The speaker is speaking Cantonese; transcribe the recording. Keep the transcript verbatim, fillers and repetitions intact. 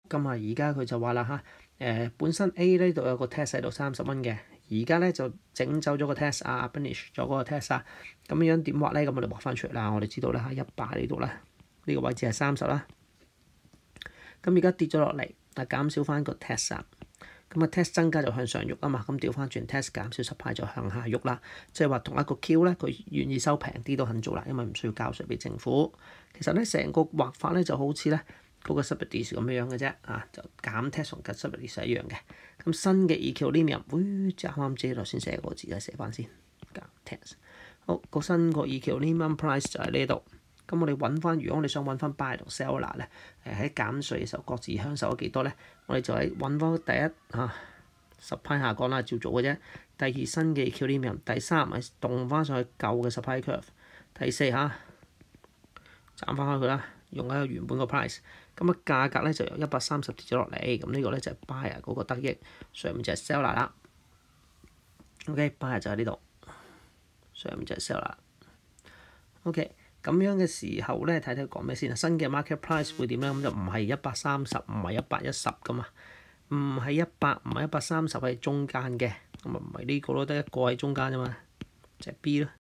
咁啊，而家佢就話啦嚇，誒、呃、本身 A 呢度有個 test 喺度三十蚊嘅，而家咧就整走咗個 test 啊 ，finish 咗嗰個 test 啊，咁樣點畫咧？咁我哋畫翻出嚟啦，我哋知道啦嚇，一百喺呢度啦，呢個位置係三十啦。咁而家跌咗落嚟，啊減少翻個 test 啊，咁啊 test 增加就向上喐啊嘛，咁調翻轉 test 減少 supply 就向下喐啦，即係話同一個 Q 咧，佢願意收平啲都肯做啦，因為唔需要交稅俾政府。其實咧成個畫法咧就好似咧嗰個 Subsidy 咁樣樣嘅啫，啊就減 tax 同 Subsidy 係一樣嘅。咁新嘅 equilibrium，會啱啱借頭先寫個字咧，寫翻先減 tax。好，個新個 equilibrium price 就喺呢度。咁我哋揾翻，如果我哋想揾翻 buyer 同 seller 咧，誒喺減稅嘅時候各自享受咗幾多咧？我哋就喺揾翻第一嚇 supply 下降啦，照做嘅啫。第二新嘅 equilibrium，第三係動翻上去舊嘅 supply curve，第四嚇斬翻開佢啦，用一個原本個 price。咁啊價格咧就由一百三十跌咗落嚟，咁呢個咧就係 buyer 嗰個得益，上面就係 seller 啦。OK，buyer 就喺呢度，上面就係 seller。OK。咁樣嘅時候咧，睇睇講咩先啊？新嘅 market price 會點咧？咁就唔係一百三十，唔係一百一十噶嘛，唔係一百，唔係一百三十，係中間嘅，咁啊唔係呢個咯，得一個喺中間啫嘛，就係 B 咯。